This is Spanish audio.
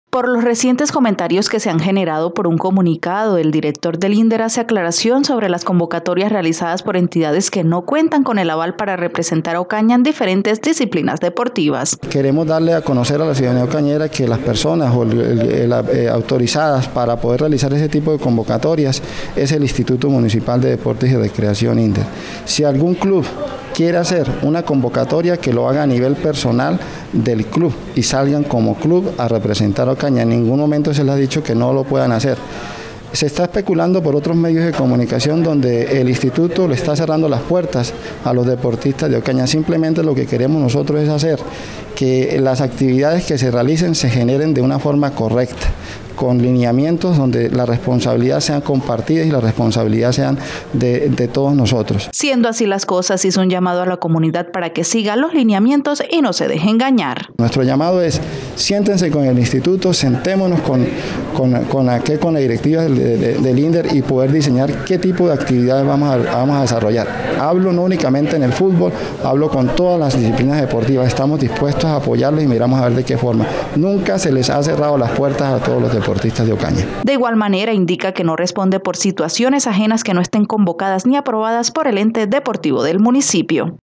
Por los recientes comentarios que se han generado por un comunicado, el director del INDER hace aclaración sobre las convocatorias realizadas por entidades que no cuentan con el aval para representar a Ocaña en diferentes disciplinas deportivas. Queremos darle a conocer a la ciudadanía ocañera que las personas autorizadas para poder realizar ese tipo de convocatorias es el Instituto Municipal de Deportes y Recreación INDER. Si algún club quiere hacer una convocatoria, que lo haga a nivel personal del club y salgan como club a representar a Ocaña. En ningún momento se les ha dicho que no lo puedan hacer. Se está especulando por otros medios de comunicación donde el instituto le está cerrando las puertas a los deportistas de Ocaña. Simplemente lo que queremos nosotros es hacer que las actividades que se realicen se generen de una forma correcta, con lineamientos donde la responsabilidad sean compartidas y la responsabilidad sean de todos nosotros. Siendo así las cosas, hizo un llamado a la comunidad para que siga los lineamientos y no se deje engañar. Nuestro llamado es: siéntense con el instituto, sentémonos con la directiva del INDER y poder diseñar qué tipo de actividades vamos a desarrollar. Hablo no únicamente en el fútbol, hablo con todas las disciplinas deportivas. Estamos dispuestos a apoyarlos y miramos a ver de qué forma. Nunca se les ha cerrado las puertas a todos los deportistas de Ocaña. De igual manera, indica que no responde por situaciones ajenas que no estén convocadas ni aprobadas por el ente deportivo del municipio.